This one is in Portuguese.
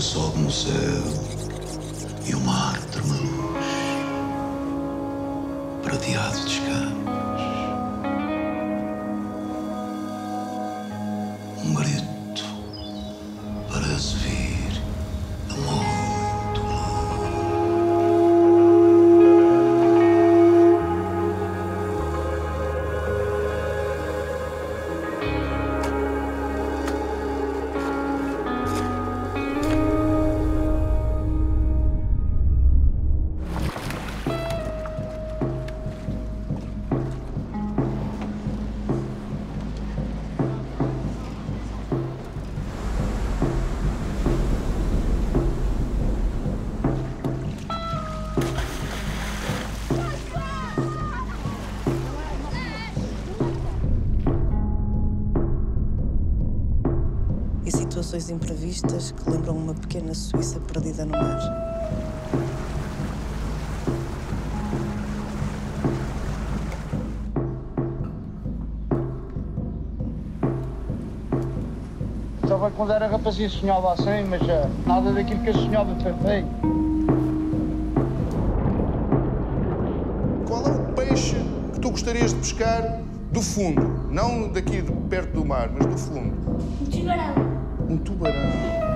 sobe no céu e o mar tremulous, prateado de escamas. Um grito parece vir a muito longe. E situações imprevistas que lembram uma pequena Suíça perdida no mar. Estava quando era rapazinho, sonhava assim, mas nada daquilo que eu sonhava foi feito. Qual é o peixe que tu gostarias de pescar do fundo? Não daqui de perto do mar, mas do fundo. Um tubarão. Um tubarão.